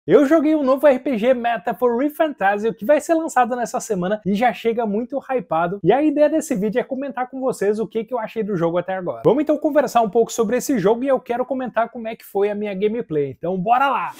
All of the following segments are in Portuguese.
Eu joguei um novo RPG Metaphor ReFantazio que vai ser lançado nessa semana e já chega muito hypado. E a ideia desse vídeo é comentar com vocês o que eu achei do jogo até agora. Vamos então conversar um pouco sobre esse jogo e eu quero comentar como é que foi a minha gameplay. Então bora lá!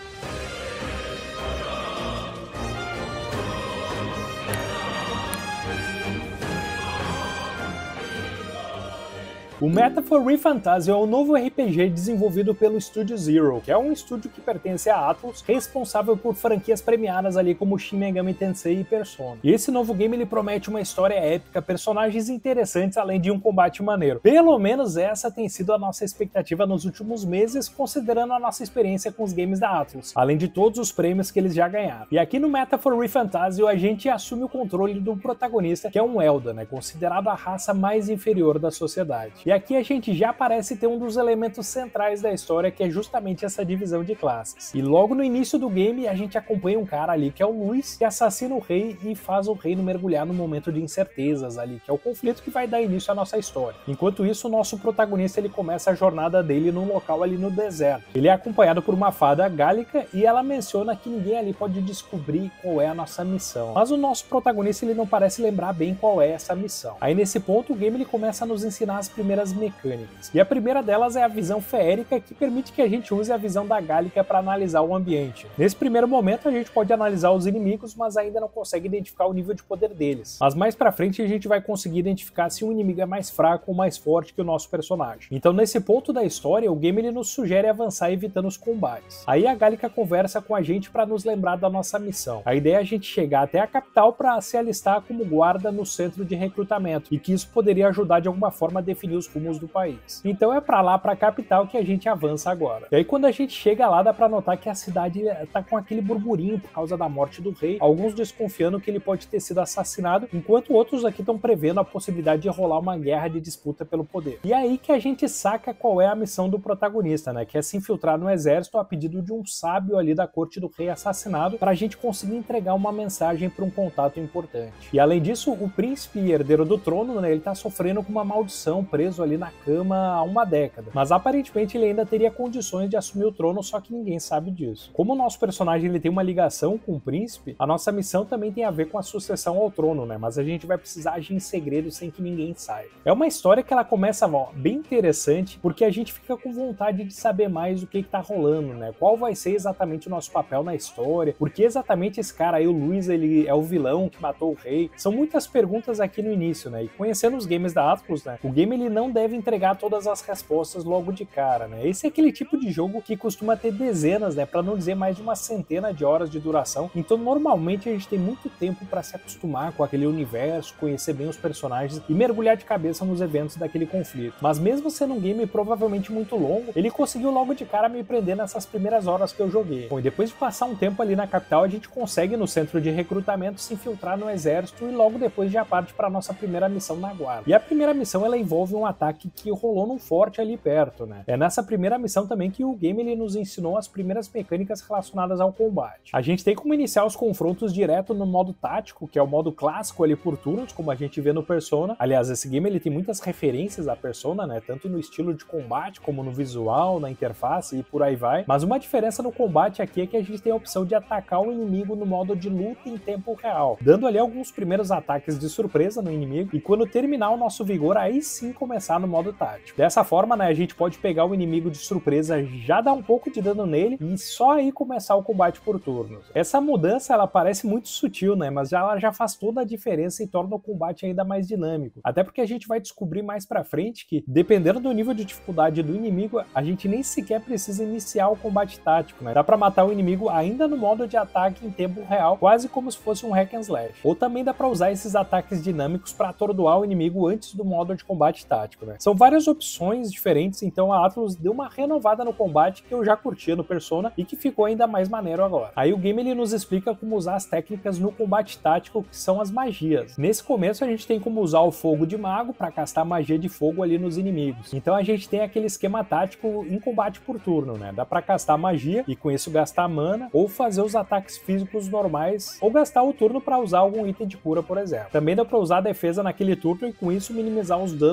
O Metaphor ReFantazio é um novo RPG desenvolvido pelo Studio Zero, que é um estúdio que pertence à Atlus, responsável por franquias premiadas ali como Shin Megami Tensei e Persona. E esse novo game ele promete uma história épica, personagens interessantes, além de um combate maneiro. Pelo menos essa tem sido a nossa expectativa nos últimos meses, considerando a nossa experiência com os games da Atlus, além de todos os prêmios que eles já ganharam. E aqui no Metaphor ReFantazio a gente assume o controle do protagonista, que é um Elda, considerado a raça mais inferior da sociedade. E aqui a gente já parece ter um dos elementos centrais da história, que é justamente essa divisão de classes. E logo no início do game a gente acompanha um cara ali que é o Luis, que assassina o rei e faz o reino mergulhar num momento de incertezas ali, que é o conflito que vai dar início à nossa história. Enquanto isso, o nosso protagonista ele começa a jornada dele num local ali no deserto. Ele é acompanhado por uma fada gálica e ela menciona que ninguém ali pode descobrir qual é a nossa missão. Mas o nosso protagonista ele não parece lembrar bem qual é essa missão. Aí nesse ponto o game ele começa a nos ensinar as primeiras mecânicas. E a primeira delas é a visão feérica, que permite que a gente use a visão da gálica para analisar o ambiente. Nesse primeiro momento a gente pode analisar os inimigos, mas ainda não consegue identificar o nível de poder deles. Mas mais pra frente a gente vai conseguir identificar se um inimigo é mais fraco ou mais forte que o nosso personagem. Então nesse ponto da história o game ele nos sugere avançar evitando os combates. Aí a gálica conversa com a gente para nos lembrar da nossa missão. A ideia é a gente chegar até a capital para se alistar como guarda no centro de recrutamento, e que isso poderia ajudar de alguma forma a definir os rumos do país. Então é pra lá, pra capital, que a gente avança agora. E aí quando a gente chega lá dá pra notar que a cidade tá com aquele burburinho por causa da morte do rei, alguns desconfiando que ele pode ter sido assassinado, enquanto outros aqui estão prevendo a possibilidade de rolar uma guerra de disputa pelo poder. E é aí que a gente saca qual é a missão do protagonista, que é se infiltrar no exército a pedido de um sábio ali da corte do rei assassinado, pra gente conseguir entregar uma mensagem para um contato importante. E além disso, o príncipe e herdeiro do trono, ele tá sofrendo com uma maldição, preso ali na cama há uma década, mas aparentemente ele ainda teria condições de assumir o trono, só que ninguém sabe disso. Como o nosso personagem ele tem uma ligação com o príncipe, a nossa missão também tem a ver com a sucessão ao trono, mas a gente vai precisar agir em segredo sem que ninguém saiba. É uma história que ela começa bem interessante, porque a gente fica com vontade de saber mais o que tá rolando, qual vai ser exatamente o nosso papel na história, porque exatamente esse cara aí, o Luis, ele é o vilão que matou o rei. São muitas perguntas aqui no início, e conhecendo os games da Atlus, o game ele não deve entregar todas as respostas logo de cara, Esse é aquele tipo de jogo que costuma ter dezenas, para não dizer mais de uma centena de horas de duração, então normalmente a gente tem muito tempo para se acostumar com aquele universo, conhecer bem os personagens e mergulhar de cabeça nos eventos daquele conflito. Mas mesmo sendo um game provavelmente muito longo, ele conseguiu logo de cara me prender nessas primeiras horas que eu joguei. Bom, e depois de passar um tempo ali na capital, a gente consegue no centro de recrutamento se infiltrar no exército e logo depois já parte para nossa primeira missão na guarda. E a primeira missão ela envolve um ataque que rolou num forte ali perto, É nessa primeira missão também que o game ele nos ensinou as primeiras mecânicas relacionadas ao combate. A gente tem como iniciar os confrontos direto no modo tático, que é o modo clássico ali por turnos, como a gente vê no Persona. Aliás, esse game ele tem muitas referências à Persona, tanto no estilo de combate, como no visual, na interface e por aí vai. Mas uma diferença no combate aqui é que a gente tem a opção de atacar o inimigo no modo de luta em tempo real, dando ali alguns primeiros ataques de surpresa no inimigo, e quando terminar o nosso vigor, aí sim começar no modo tático. Dessa forma, a gente pode pegar o inimigo de surpresa, já dar um pouco de dano nele e só aí começar o combate por turnos. Essa mudança, ela parece muito sutil, mas ela já faz toda a diferença e torna o combate ainda mais dinâmico. Até porque a gente vai descobrir mais pra frente que, dependendo do nível de dificuldade do inimigo, a gente nem sequer precisa iniciar o combate tático, Dá pra matar o inimigo ainda no modo de ataque em tempo real, quase como se fosse um hack and slash. Ou também dá pra usar esses ataques dinâmicos pra atordoar o inimigo antes do modo de combate tático, São várias opções diferentes, então a Atlus deu uma renovada no combate que eu já curtia no Persona e que ficou ainda mais maneiro agora. Aí o game ele nos explica como usar as técnicas no combate tático, que são as magias. Nesse começo a gente tem como usar o fogo de mago para castar magia de fogo ali nos inimigos. Então a gente tem aquele esquema tático em combate por turno, Dá para castar magia e com isso gastar mana, ou fazer os ataques físicos normais, ou gastar o turno para usar algum item de cura, por exemplo. Também dá para usar a defesa naquele turno e com isso minimizar os danos que o nosso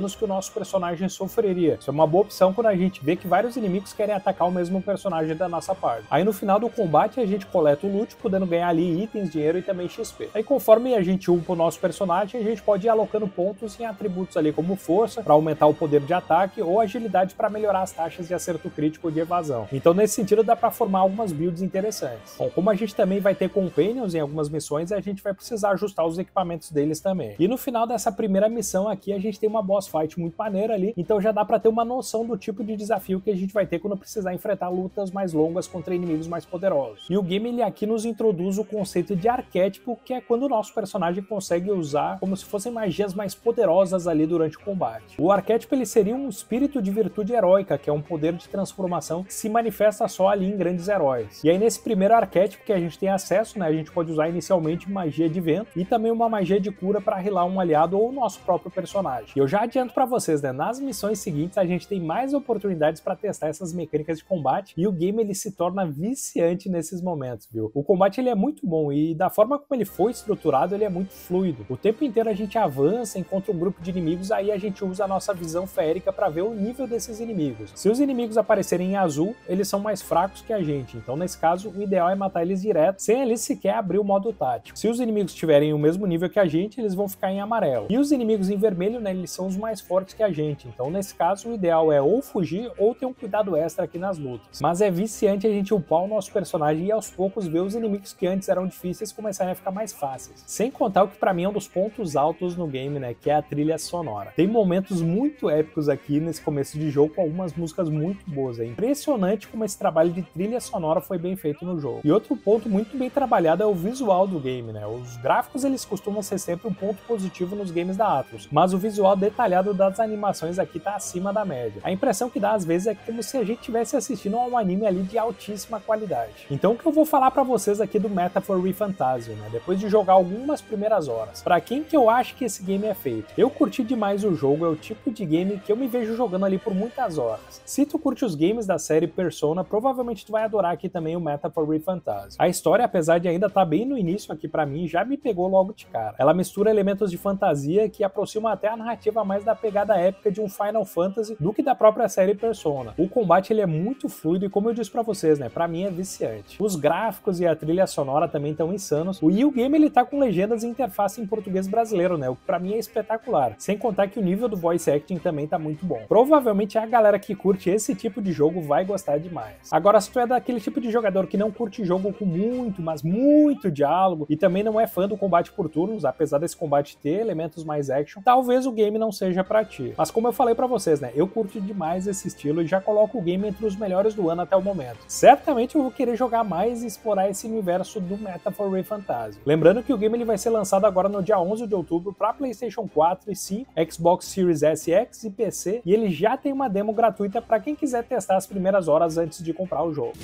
nosso personagem sofreria. Isso é uma boa opção quando a gente vê que vários inimigos querem atacar o mesmo personagem da nossa parte. Aí no final do combate a gente coleta o loot, podendo ganhar ali itens, dinheiro e também XP. Aí conforme a gente upa o nosso personagem, a gente pode ir alocando pontos em atributos ali como força, para aumentar o poder de ataque, ou agilidade para melhorar as taxas de acerto crítico ou de evasão. Então nesse sentido dá para formar algumas builds interessantes. Bom, como a gente também vai ter companions em algumas missões, a gente vai precisar ajustar os equipamentos deles também. E no final dessa primeira missão aqui a gente tem uma boss fight muito maneira ali, então já dá para ter uma noção do tipo de desafio que a gente vai ter quando precisar enfrentar lutas mais longas contra inimigos mais poderosos. E o game ele aqui nos introduz o conceito de arquétipo, que é quando o nosso personagem consegue usar como se fossem magias mais poderosas ali durante o combate. O arquétipo ele seria um espírito de virtude heróica, que é um poder de transformação que se manifesta só ali em grandes heróis. E aí nesse primeiro arquétipo que a gente tem acesso, né, a gente pode usar inicialmente magia de vento e também uma magia de cura para healar um aliado ou o nosso próprio personagem. E eu já adianto para vocês, né, nas missões seguintes a gente tem mais oportunidades para testar essas mecânicas de combate e o game ele se torna viciante nesses momentos, viu? O combate ele é muito bom e da forma como ele foi estruturado ele é muito fluido. O tempo inteiro a gente avança, encontra um grupo de inimigos, aí a gente usa a nossa visão férica para ver o nível desses inimigos. Se os inimigos aparecerem em azul, eles são mais fracos que a gente, então nesse caso o ideal é matar eles direto, sem ali sequer abrir o modo tático. Se os inimigos tiverem o mesmo nível que a gente, eles vão ficar em amarelo. E os inimigos em vermelho, né, eles são os mais fortes que a gente, então nesse caso o ideal é ou fugir ou ter um cuidado extra aqui nas lutas. Mas é viciante a gente upar o nosso personagem e aos poucos ver os inimigos que antes eram difíceis começarem a ficar mais fáceis. Sem contar o que pra mim é um dos pontos altos no game, né, que é a trilha sonora. Tem momentos muito épicos aqui nesse começo de jogo com algumas músicas muito boas. É impressionante como esse trabalho de trilha sonora foi bem feito no jogo. E outro ponto muito bem trabalhado é o visual do game, né? Os gráficos eles costumam ser sempre um ponto positivo nos games da Atlus, mas o visual detalhado das animações aqui tá acima da média. A impressão que dá às vezes é como se a gente estivesse assistindo a um anime ali de altíssima qualidade. Então o que eu vou falar pra vocês aqui do Metaphor ReFantazio, né? Depois de jogar algumas primeiras horas. Pra quem que eu acho que esse game é feito? Eu curti demais o jogo, é o tipo de game que eu me vejo jogando ali por muitas horas. Se tu curte os games da série Persona, provavelmente tu vai adorar aqui também o Metaphor ReFantazio. A história, apesar de ainda estar bem no início aqui pra mim, já me pegou logo de cara. Ela mistura elementos de fantasia que aproximam até a narrativa mais da pegada épica de um Final Fantasy do que da própria série Persona. O combate ele é muito fluido e como eu disse pra vocês, né, pra mim é viciante. Os gráficos e a trilha sonora também estão insanos. E o game ele tá com legendas e interface em português brasileiro, né, o que pra mim é espetacular. Sem contar que o nível do voice acting também tá muito bom. Provavelmente a galera que curte esse tipo de jogo vai gostar demais. Agora, se tu é daquele tipo de jogador que não curte jogo com muito, mas muito diálogo e também não é fã do combate por turnos, apesar desse combate ter elementos mais action, talvez o game não seja pra ti. Mas como eu falei pra vocês, né, eu curto demais esse estilo e já coloco o game entre os melhores do ano até o momento. Certamente eu vou querer jogar mais e explorar esse universo do Metaphor ReFantazio. Lembrando que o game ele vai ser lançado agora no dia 11 de outubro para PlayStation 4 e 5, Xbox Series S, X e PC, e ele já tem uma demo gratuita para quem quiser testar as primeiras horas antes de comprar o jogo.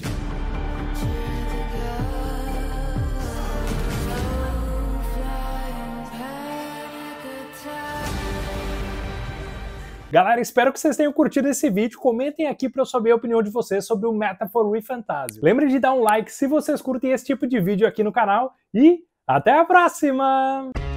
Galera, espero que vocês tenham curtido esse vídeo. Comentem aqui para eu saber a opinião de vocês sobre o Metaphor ReFantazio. Lembre de dar um like se vocês curtem esse tipo de vídeo aqui no canal e até a próxima!